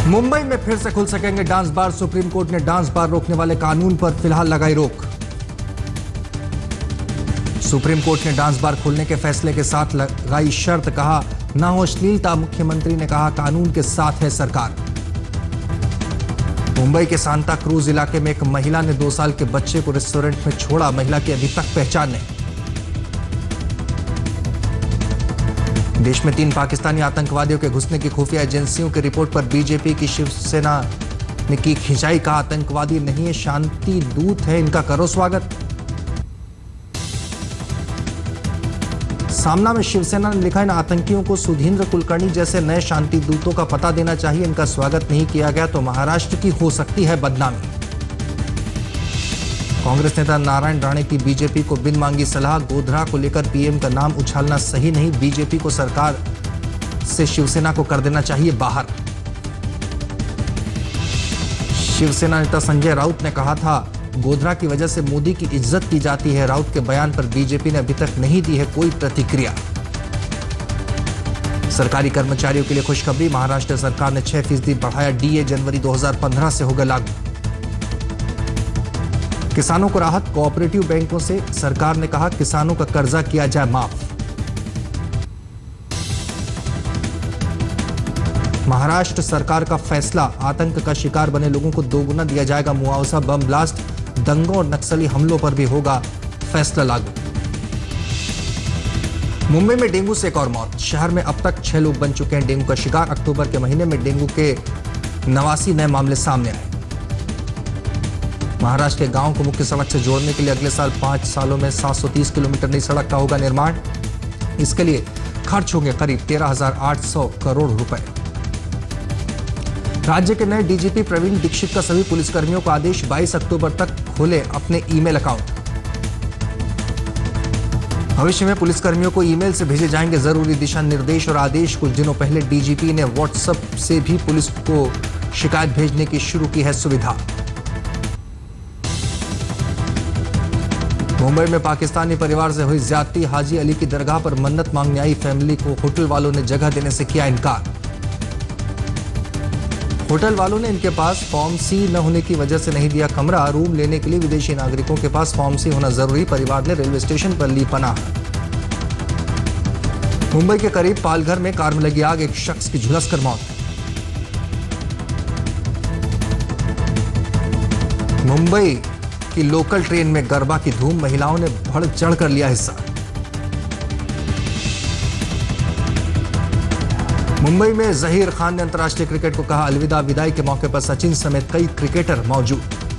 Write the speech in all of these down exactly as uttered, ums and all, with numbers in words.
मुंबई में फिर से खुल सकेंगे डांस बार। सुप्रीम कोर्ट ने डांस बार रोकने वाले कानून पर फिलहाल लगाई रोक। सुप्रीम कोर्ट ने डांस बार खोलने के फैसले के साथ लगाई शर्त, कहा ना हो अश्लीलता। मुख्यमंत्री ने कहा कानून के साथ है सरकार। मुंबई के सांता क्रूज इलाके में एक महिला ने दो साल के बच्चे को रेस्टोरेंट में छोड़ा। महिला की अभी तक पहचान नहीं। देश में तीन पाकिस्तानी आतंकवादियों के घुसने की खुफिया एजेंसियों की रिपोर्ट पर बीजेपी की शिवसेना ने की खिंचाई। कहा आतंकवादी नहीं है, शांति दूत है, इनका करो स्वागत। सामना में शिवसेना ने लिखा, इन आतंकियों को सुधींद्र कुलकर्णी जैसे नए शांति दूतों का पता देना चाहिए। इनका स्वागत नहीं किया गया तो महाराष्ट्र की हो सकती है बदनामी। कांग्रेस नेता नारायण राणे की बीजेपी को बिन मांगी सलाह। गोधरा को लेकर पीएम का नाम उछालना सही नहीं। बीजेपी को सरकार से शिवसेना को कर देना चाहिए बाहर। शिवसेना नेता संजय राउत ने कहा था गोधरा की वजह से मोदी की इज्जत की जाती है। राउत के बयान पर बीजेपी ने अभी तक नहीं दी है कोई प्रतिक्रिया। सरकारी कर्मचारियों के लिए खुशखबरी। महाराष्ट्र सरकार ने छह फीसदी बढ़ाया डीए। जनवरी दो हज़ार पंद्रह से होगा लागू। किसानों को राहत। कोऑपरेटिव बैंकों से सरकार ने कहा किसानों का कर्जा किया जाए माफ। महाराष्ट्र सरकार का फैसला, आतंक का शिकार बने लोगों को दोगुना दिया जाएगा मुआवजा। बम ब्लास्ट, दंगों और नक्सली हमलों पर भी होगा फैसला लागू। मुंबई में डेंगू से एक और मौत। शहर में अब तक छह लोग बन चुके हैं डेंगू का शिकार। अक्टूबर के महीने में डेंगू के नवासी नए मामले सामने आए। महाराष्ट्र के गांव को मुख्य सड़क से जोड़ने के लिए अगले साल पांच सालों में सात सौ तीस किलोमीटर नई सड़क का होगा निर्माण। इसके लिए खर्च होंगे करीब तेरह हजार आठ सौ करोड़ रुपए। राज्य के नए डीजीपी प्रवीण दीक्षित का सभी पुलिसकर्मियों को आदेश, बाईस अक्टूबर तक खोले अपने ईमेल अकाउंट। भविष्य में पुलिसकर्मियों को ईमेल से भेजे जाएंगे जरूरी दिशा निर्देश और आदेश। कुछ दिनों पहले डीजीपी ने व्हाट्सएप से भी पुलिस को शिकायत भेजने की शुरू की है सुविधा। मुंबई में पाकिस्तानी परिवार से हुई ज्यादती। हाजी अली की दरगाह पर मन्नत मांगने आई फैमिली को होटल वालों ने जगह देने से किया इनकार। होटल वालों ने इनके पास फॉर्म सी न होने की वजह से नहीं दिया कमरा। रूम लेने के लिए विदेशी नागरिकों के पास फॉर्म सी होना जरूरी। परिवार ने रेलवे स्टेशन पर ली पनाह। मुंबई के करीब पालघर में कार में लगी आग, एक शख्स की झुलसकर मौत। मुंबई की लोकल ट्रेन में गरबा की धूम, महिलाओं ने बढ़ चढ़कर लिया हिस्सा। मुंबई में जहीर खान ने अंतर्राष्ट्रीय क्रिकेट को कहा अलविदा। विदाई के मौके पर सचिन समेत कई क्रिकेटर मौजूद।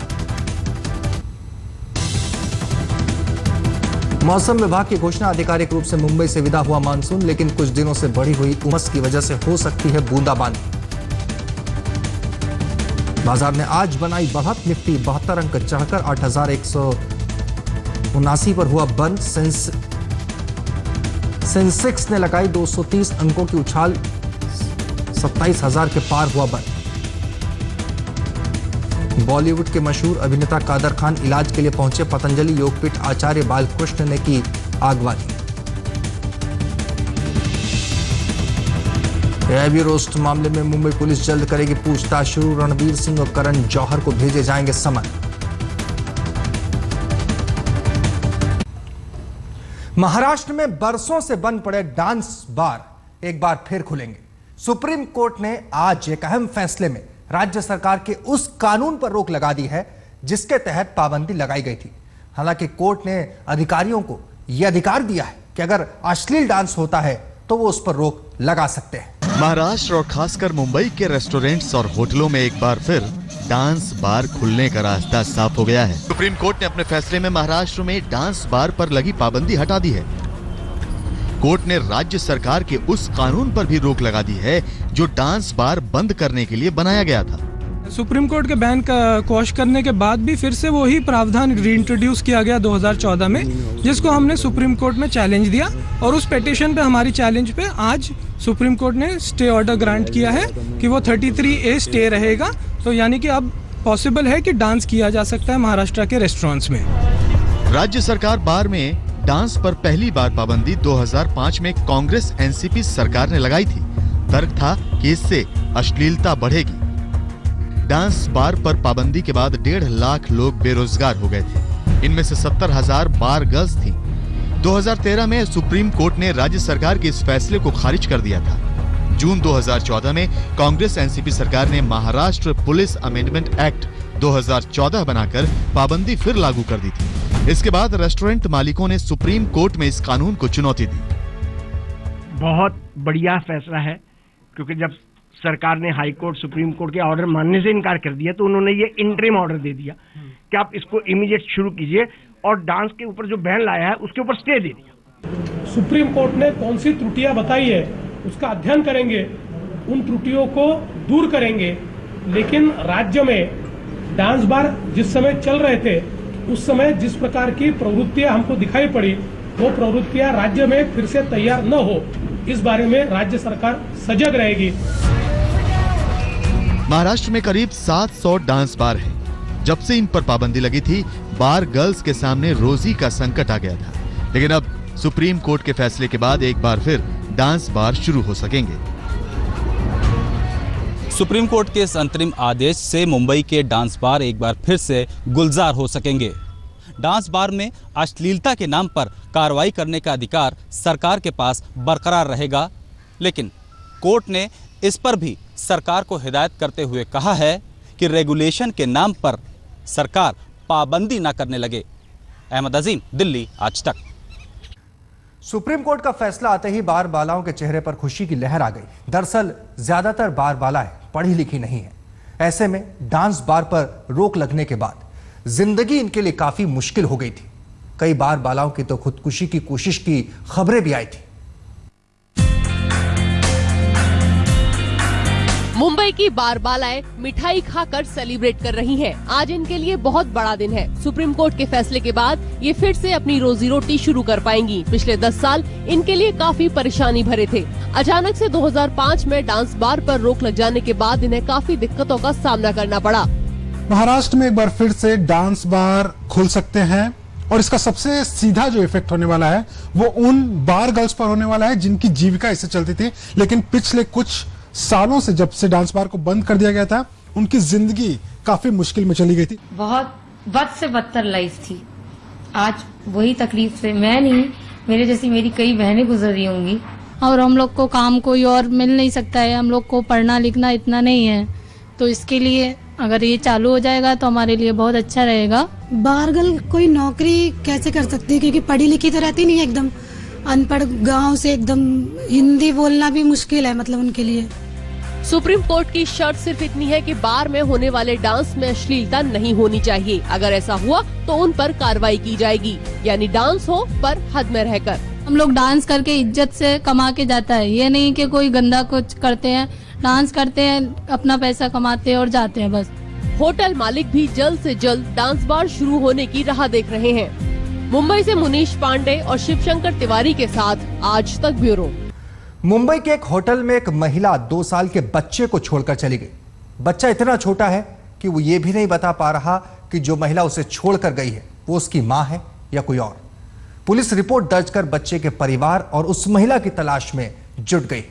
मौसम विभाग की घोषणा, आधिकारिक रूप से मुंबई से विदा हुआ मानसून, लेकिन कुछ दिनों से बढ़ी हुई उमस की वजह से हो सकती है बूंदाबांदी। बाजार ने आज बनाई बढ़त। निफ्टी बहत्तर अंक चढ़कर आठ हजार एक सौ उनासी पर हुआ बंद। सेंस सेंसेक्स ने लगाई दो सौ तीस अंकों की उछाल, सत्ताईस हजार के पार हुआ बंद। बॉलीवुड के मशहूर अभिनेता कादर खान इलाज के लिए पहुंचे पतंजलि योगपीठ। आचार्य बालकृष्ण ने की आगवानी। एआईबी रोस्ट मामले में मुंबई पुलिस जल्द करेगी पूछताछ शुरू। रणवीर सिंह और करण जौहर को भेजे जाएंगे समन। महाराष्ट्र में बरसों से बंद पड़े डांस बार एक बार फिर खुलेंगे। सुप्रीम कोर्ट ने आज एक अहम फैसले में राज्य सरकार के उस कानून पर रोक लगा दी है जिसके तहत पाबंदी लगाई गई थी। हालांकि कोर्ट ने अधिकारियों को यह अधिकार दिया है कि अगर अश्लील डांस होता है तो वो उस पर रोक लगा सकते हैं। महाराष्ट्र और खासकर मुंबई के रेस्टोरेंट्स और होटलों में एक बार फिर डांस बार खुलने का रास्ता साफ हो गया है। सुप्रीम कोर्ट ने अपने फैसले में महाराष्ट्र में डांस बार पर लगी पाबंदी हटा दी है। कोर्ट ने राज्य सरकार के उस कानून पर भी रोक लगा दी है जो डांस बार बंद करने के लिए बनाया गया था। सुप्रीम कोर्ट के बैन का क्वॉश करने के बाद भी फिर से वही प्रावधान रीइंट्रोड्यूस किया गया दो हज़ार चौदह में, जिसको हमने सुप्रीम कोर्ट में चैलेंज दिया और उस पिटीशन पे, हमारी चैलेंज पे आज सुप्रीम कोर्ट ने स्टे ऑर्डर ग्रांट किया है कि वो तैंतीस ए स्टे रहेगा। तो यानी कि अब पॉसिबल है कि डांस किया जा सकता है महाराष्ट्र के रेस्टोरेंट्स में। राज्य सरकार बार में डांस पर पहली बार पाबंदी दो हज़ार पाँच में कांग्रेस एनसीपी सरकार ने लगाई थी। तर्क था कि इससे अश्लीलता बढ़ेगी। डांस बार पर पाबंदी के बाद डेढ़ लाख लोग बेरोजगार हो गए थे। इनमें से सत्तर हजार बार गर्ल्स थी। दो हज़ार तेरह में सुप्रीम कोर्ट ने राज्य सरकार के इस फैसले को खारिज कर दिया था। जून दो हज़ार चौदह में कांग्रेस एनसीपी सरकार ने महाराष्ट्र पुलिस अमेंडमेंट एक्ट दो हज़ार चौदह बनाकर पाबंदी फिर लागू कर दी थी। इसके बाद रेस्टोरेंट मालिकों ने सुप्रीम कोर्ट में इस कानून को चुनौती दी। बहुत बढ़िया फैसला है, क्योंकि जब सरकार ने हाई कोर्ट सुप्रीम कोर्ट के ऑर्डर मानने से इनकार कर दिया तो उन्होंने ये इंटरिम ऑर्डर दे दिया कि आप इसको इमीडिएट शुरू कीजिए, और डांस के ऊपर जो बैन लाया है उसके ऊपर स्टे दे दिया। सुप्रीम कोर्ट ने कौन सी त्रुटियां बताई है उसका अध्ययन करेंगे, उन त्रुटियों को दूर करेंगे। लेकिन राज्य में डांस बार जिस समय चल रहे थे उस समय जिस प्रकार की प्रवृत्तियां हमको दिखाई पड़ी, वो प्रवृत्तियां राज्य में फिर से तैयार न हो, इस बारे में राज्य सरकार सजग रहेगी। महाराष्ट्र में करीब सात सौ डांस बार हैं। जब से इन पर पाबंदी लगी थी, बार गर्ल्स के सामने रोजी का संकट आ गया था। लेकिन अब सुप्रीम कोर्ट के फैसले के बाद एक बार फिर डांस बार शुरू हो सकेंगे। सुप्रीम कोर्ट के इस अंतरिम आदेश से मुंबई के डांस बार एक बार फिर से गुलजार हो सकेंगे। डांस बार में अश्लीलता के नाम पर कार्रवाई करने का अधिकार सरकार के पास बरकरार रहेगा, लेकिन कोर्ट ने इस पर भी सरकार को हिदायत करते हुए कहा है कि रेगुलेशन के नाम पर सरकार पाबंदी ना करने लगे। अहमद अजीम, दिल्ली, आज तक। सुप्रीम कोर्ट का फैसला आते ही बार बालाओं के चेहरे पर खुशी की लहर आ गई। दरअसल ज्यादातर बार बालाएं पढ़ी लिखी नहीं हैं। ऐसे में डांस बार पर रोक लगने के बाद जिंदगी इनके लिए काफी मुश्किल हो गई थी। कई बार बालाओं की तो खुदकुशी की कोशिश की खबरें भी आई थी। मुंबई की बार बालाएं मिठाई खाकर सेलिब्रेट कर रही हैं। आज इनके लिए बहुत बड़ा दिन है। सुप्रीम कोर्ट के फैसले के बाद ये फिर से अपनी रोजी रोटी शुरू कर पाएंगी। पिछले दस साल इनके लिए काफी परेशानी भरे थे। अचानक से दो हज़ार पाँच में डांस बार पर रोक लग जाने के बाद इन्हें काफी दिक्कतों का सामना करना पड़ा। महाराष्ट्र में एक बार फिर से डांस बार खुल सकते हैं, और इसका सबसे सीधा जो इफेक्ट होने वाला है वो उन बार गर्ल्स पर होने वाला है जिनकी जीविका इससे चलती थी, लेकिन पिछले कुछ सालों से जब से डांस बार को बंद कर दिया गया था उनकी जिंदगी काफी मुश्किल में चली गई थी। बहुत बद से बदतर लाइफ थी। आज वही तकलीफ से मैं नहीं, मेरे जैसी मेरी कई बहनें गुजर रही होंगी। और हम लोग को काम कोई और मिल नहीं सकता है, हम लोग को पढ़ना लिखना इतना नहीं है, तो इसके लिए अगर ये चालू हो जाएगा तो हमारे लिए बहुत अच्छा रहेगा। बाहर गर्ल कोई नौकरी कैसे कर सकती है, क्योंकि पढ़ी लिखी तो रहती नहीं है, एकदम अनपढ़ गांव से, एकदम हिंदी बोलना भी मुश्किल है मतलब उनके लिए। सुप्रीम कोर्ट की शर्त सिर्फ इतनी है कि बार में होने वाले डांस में अश्लीलता नहीं होनी चाहिए। अगर ऐसा हुआ तो उन पर कार्रवाई की जाएगी, यानी डांस हो पर हद में रहकर। हम लोग डांस करके इज्जत से कमा के जाता है, ये नहीं कि कोई गंदा कुछ करते हैं। डांस करते हैं, अपना पैसा कमाते हैं और जाते हैं बस। होटल मालिक भी जल्द से जल्द डांस बार शुरू होने की राह देख रहे हैं। मुंबई से मुनीश पांडे और शिवशंकर तिवारी के साथ आज तक ब्यूरो। मुंबई के एक होटल में एक महिला दो साल के बच्चे को छोड़कर चली गई। बच्चा इतना छोटा है कि वो ये भी नहीं बता पा रहा कि जो महिला उसे छोड़कर गई है वो उसकी मां है या कोई और। पुलिस रिपोर्ट दर्ज कर बच्चे के परिवार और उस महिला की तलाश में जुट गई।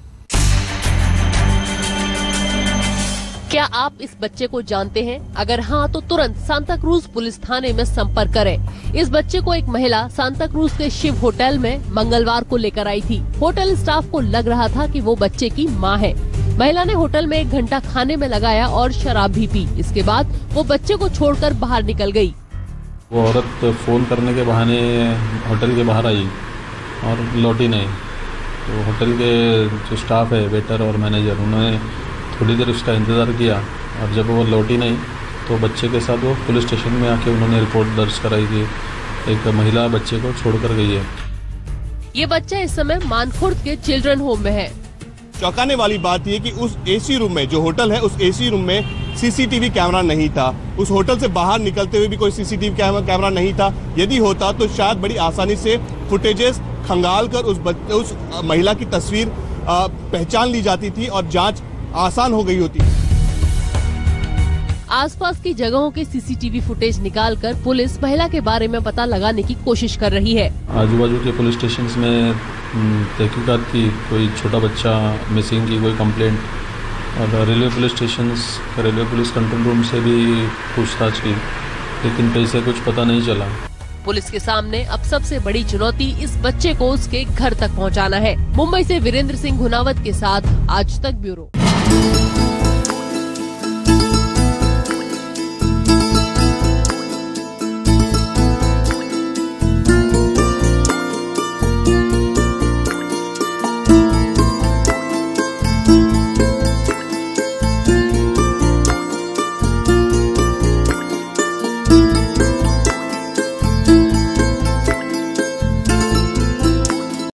क्या आप इस बच्चे को जानते हैं? अगर हाँ तो तुरंत सांता क्रूज पुलिस थाने में संपर्क करें। इस बच्चे को एक महिला सांता क्रूज के शिव होटल में मंगलवार को लेकर आई थी। होटल स्टाफ को लग रहा था कि वो बच्चे की मां है। महिला ने होटल में एक घंटा खाने में लगाया और शराब भी पी। इसके बाद वो बच्चे को छोड़कर बाहर निकल गई। वो औरत फोन करने के बहाने होटल के बाहर आई और लौटी नहीं। तो होटल के जो स्टाफ है, वेटर और मैनेजर, उन्होंने थोड़ी देर उसका इंतज़ार किया और जब वो लौटी नहीं तो बच्चे के साथ वो पुलिस स्टेशन में आके उन्होंने रिपोर्ट दर्ज कराई कि एक महिला बच्चे को छोड़कर गई है। ये बच्चा इस समय मानखुर्द के चिल्ड्रन होम में है। चौंकाने वाली बात ये कि उस एसी रूम में, जो होटल है, उस एसी रूम में सीसीटीवी कैमरा नहीं था। उस होटल से बाहर निकलते हुए भी कोई सीसीटीवी कैमरा नहीं था। यदि होता तो शायद बड़ी आसानी से फुटेजेस खंगाल कर उस उस महिला की तस्वीर आ, पहचान ली जाती थी और जांच आसान हो गई होती। आसपास की जगहों के सीसीटीवी फुटेज निकालकर पुलिस महिला के बारे में पता लगाने की कोशिश कर रही है। आजू बाजू के पुलिस स्टेशन में तहकीकात की, कोई छोटा बच्चा मिसिंग की कोई कंप्लेंट और railway police station, railway police control room से भी पूछताछ की, लेकिन पैसे कुछ पता नहीं चला। पुलिस के सामने अब सबसे बड़ी चुनौती इस बच्चे को उसके घर तक पहुंचाना है। मुंबई से वीरेंद्र सिंह घुनावत के साथ आज तक ब्यूरो।